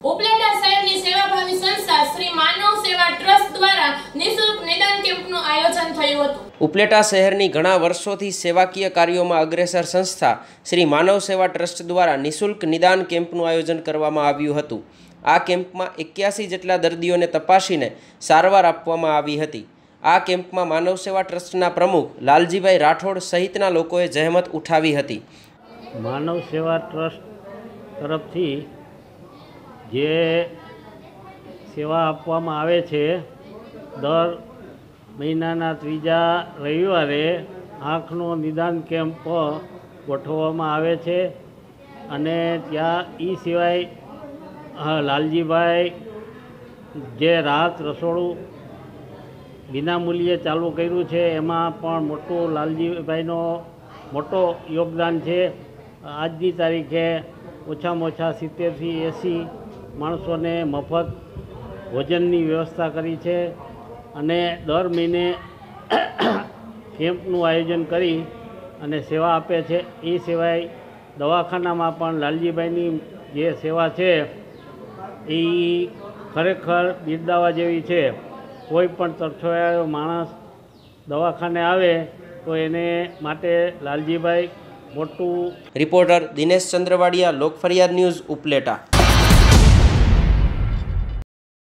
ઉપલેટા શહેરની સેવાભાવી સંસ્થા શ્રી માનવ સેવા ટ્રસ્ટ દ્વારા નિઃશુલ્ક નિદાન કેમ્પનું આયોજન થયું હતું। ઉપલેટા શહેરની ઘણા વર્ષોથી સેવાકીય કાર્યોમાં અગ્રેસર સંસ્થા શ્રી માનવ સેવા ટ્રસ્ટ દ્વારા નિઃશુલ્ક નિદાન કેમ્પનું આયોજન કરવામાં આવ્યું હતું। આ કેમ્પમાં 81 જેટલા દર્દીઓને તપાસીને સારવાર આપવામાં આવી હતી। આ કેમ્પમાં માનવ સેવા ટ્રસ્ટના પ્રમુખ લાલજીભાઈ રાઠોડ સહિતના લોકોએ જહેમત ઉઠાવી હતી। માનવ સેવા ટ્રસ્ટ તરફથી જે સેવા આપવામાં આવે છે, દર મહિનાના ત્રીજા રવિવારે આંખનો નિદાન કેમ્પ ગોઠવવામાં આવે છે અને ત્યાં એ સિવાય લાલજીભાઈ જે રાહત રસોડું વિનામૂલ્યે ચાલુ કર્યું છે, એમાં પણ મોટું લાલજીભાઈનો મોટો યોગદાન છે। આજની તારીખે ઓછામાં ઓછા 70થી 80 માણસોને મફત ભોજનની વ્યવસ્થા કરી છે અને દર મહિને કેમ્પનું આયોજન કરી અને સેવા આપે છે। એ સિવાય દવાખાનામાં પણ લાલજીભાઈની જે સેવા છે એ ખરેખર બિરદાવવા જેવી છે। કોઈ પણ તરછોડાયેલો માણસ દવાખાને આવે તો એને માટે લાલજીભાઈ મોટું। રિપોર્ટર દિનેશ ચંદ્રવાડિયા, લોક ફરિયાદ ન્યૂઝ, ઉપલેટા।